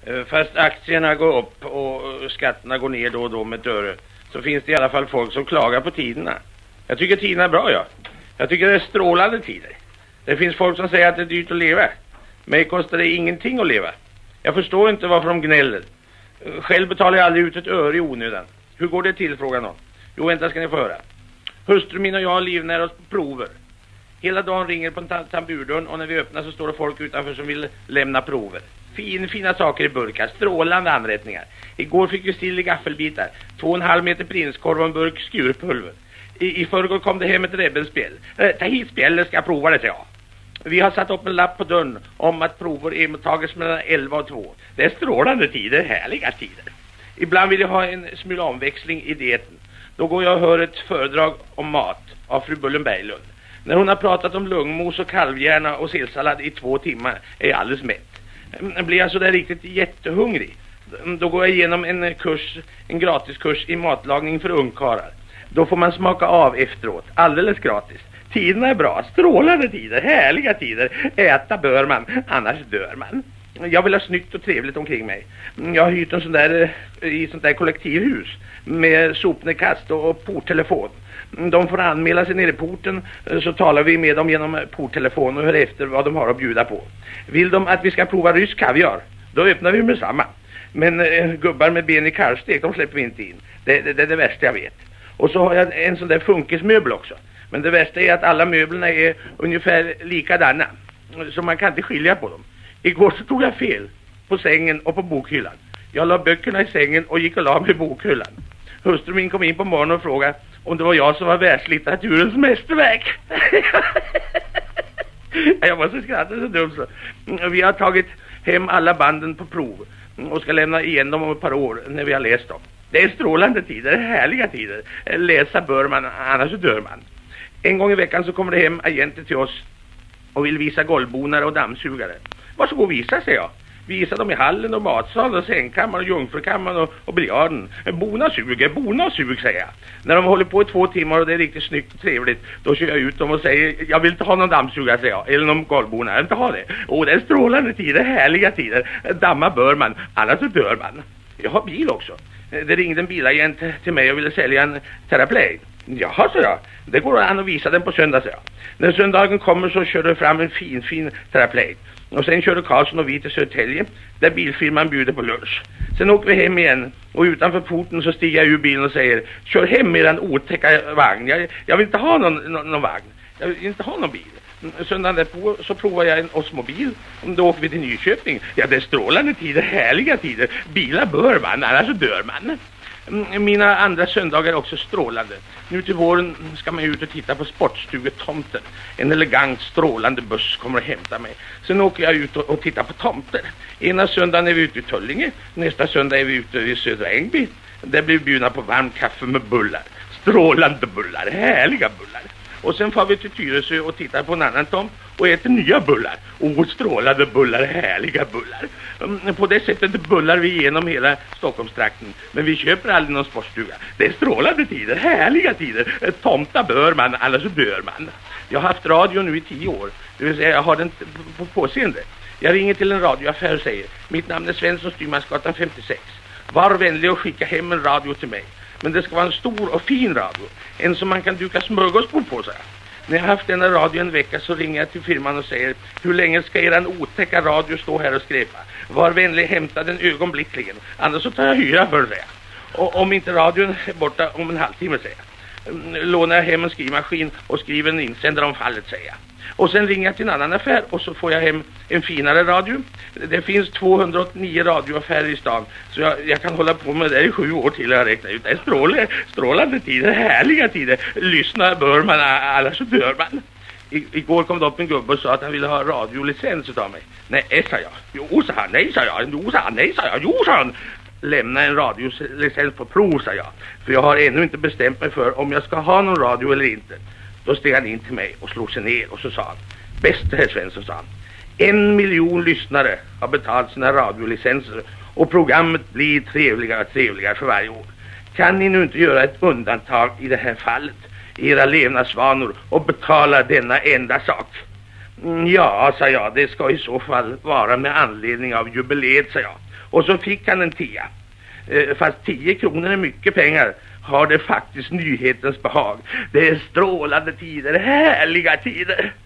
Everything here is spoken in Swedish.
Fast aktierna går upp och skatterna går ner då och då med ett öre, så finns det i alla fall folk som klagar på tiderna. Jag tycker tiderna är bra, ja. Jag tycker det är strålande tider. Det finns folk som säger att det är dyrt att leva. Mig kostar det ingenting att leva. Jag förstår inte varför de gnäller. Själv betalar jag aldrig ut ett öre i onödan. Hur går det till, frågar någon. Jo, vänta ska ni få höra. Hustru min och jag livnär oss på prover. Hela dagen ringer på en tamburdörn och när vi öppnar så står det folk utanför som vill lämna prover. Fina saker i burkar, strålande anrättningar. Igår fick vi still i gaffelbitar, 2,5 meter prinskorv och en burk skurpulver. I förrgår kom det hem ett rebbenspjäll. Ta hit spjället, ska jag prova det, säger jag. Vi har satt upp en lapp på dörren om att prover emottages mellan 11 och 2. Det är strålande tider, härliga tider. Ibland vill jag ha en smula omväxling i dieten. Då går jag och hör ett föredrag om mat av fru Bullen Berglund. När hon har pratat om lungmos och kalvhjärna och sillsallad i 2 timmar är jag alldeles mätt. Blir jag så där riktigt jättehungrig, då går jag igenom en gratiskurs i matlagning för ungkarlar. Då får man smaka av efteråt, alldeles gratis. Tiderna är bra, strålande tider, härliga tider. Äta bör man, annars dör man. Jag vill ha snyggt och trevligt omkring mig. Jag har hyrt en sån där kollektivhus med sopnedkast och porttelefon. De får anmäla sig nere i porten, så talar vi med dem genom porttelefon och hör efter vad de har att bjuda på. Vill de att vi ska prova rysk kaviar, då öppnar vi med samma. Men gubbar med ben i kalvstek, de släpper vi inte in. Det är det värsta jag vet. Och så har jag en sån där funkismöbel också. Men det värsta är att alla möblerna är ungefär likadana, så man kan inte skilja på dem. Igår så tog jag fel på sängen och på bokhyllan. Jag la böckerna i sängen och gick och la mig i bokhyllan. Hustru min kom in på morgonen och frågade om det var jag som var världslitteraturens mästerverk. Jag måste skratta så dumt så. Vi har tagit hem alla banden på prov och ska lämna igen dem om ett par år när vi har läst dem. Det är strålande tider, härliga tider. Läsa bör man, annars dör man. En gång i veckan så kommer det hem agenter till oss och vill visa golvbonare och dammsugare. Varsågod visa, säger jag. Visa dem i hallen och matsalen och sängkammaren och jungfrukammaren och biljarden. Bona sug, säger jag. När de håller på i 2 timmar och det är riktigt snyggt och trevligt, då kör jag ut dem och säger, jag vill inte ha någon dammsugare, säger jag. Eller någon golvbonare, jag vill inte ha det. Och det är strålande tider, härliga tider. Damma bör man, annars så dör man. Jag har bil också. Det ringde en bilagent till mig och ville sälja en Terraplay. Jaha, så jag. Det går an att visa den på söndag, så jag. När söndagen kommer så kör du fram en fin Terraplay. Och sen kör Karlsson och vi till Södertälje, där bilfirman bjuder på lunch. Sen åker vi hem igen och utanför porten så stiger jag ur bilen och säger, kör hem med en otäcka vagn. Jag vill inte ha någon vagn. Jag vill inte ha någon bil. Söndagen därpå så provar jag en Osmobil. Då åker vi till Nyköping. Ja, det är strålande tider, härliga tider. Bilar bör man, annars så dör man. Mina andra söndagar är också strålande. Nu till våren ska man ut och titta på sportstugetomter. En elegant strålande buss kommer att hämta mig. Sen åker jag ut och tittar på tomter. Ena söndagen är vi ute i Tullinge. Nästa söndag är vi ute i Södra Ängby. Där blir vi bjudna på varmt kaffe med bullar. Strålande bullar, härliga bullar. Och sen får vi till Tyresö och tittar på en annan tomt och äter nya bullar. Strålande bullar, härliga bullar. På det sättet bullar vi igenom hela Stockholmstrakten. Men vi köper aldrig någon sportstuga. Det är strålande tider, härliga tider. Tomta bör man, annars så dör man. Jag har haft radio nu i 10 år. Det vill säga jag har den på påseende. Jag ringer till en radioaffär och säger, mitt namn är Svensson, Styrmansgatan 56. Var vänlig och skicka hem en radio till mig. Men det ska vara en stor och fin radio. En som man kan duka smörgåsbord på, så här. När jag har haft denna radio en vecka så ringer jag till firman och säger, hur länge ska eran otäcka radio stå här och skräpa? Var vänlig, hämta den ögonblickligen. Annars så tar jag hyra för det. Och om inte radion är borta om en halvtimme, säger jag. Lånar jag hem en skrivmaskin och skriver en insändare om fallet, säger jag. Och sen ringer jag till en annan affär och så får jag hem en finare radio. Det finns 289 radioaffärer i stan. Så jag kan hålla på med det i 7 år till jag räknar ut. Det är strålande tider, härliga tider. Lyssna bör man, annars så dör man. Igår kom det upp en gubbe och sa att han ville ha radiolicens utav mig. Nej, sa jag. Jo, sa han. Nej, sa jag. Jo, sa han. Nej, sa jag. Jo, sa han. Lämna en radiolicens på prov, sa jag. För jag har ännu inte bestämt mig för om jag ska ha någon radio eller inte. Då steg han in till mig och slog sig ner och så sa han, bäste herr Svensson, sa han, 1 miljon lyssnare har betalt sina radiolicenser och programmet blir trevligare och trevligare för varje år. Kan ni nu inte göra ett undantag i det här fallet, era levnadsvanor, och betala denna enda sak? Ja, sa jag, det ska i så fall vara med anledning av jubileet, sa jag. Och så fick han en 10. Fast 10 kronor är mycket pengar, har det faktiskt nyhetens behag. Det är strålande tider, härliga tider.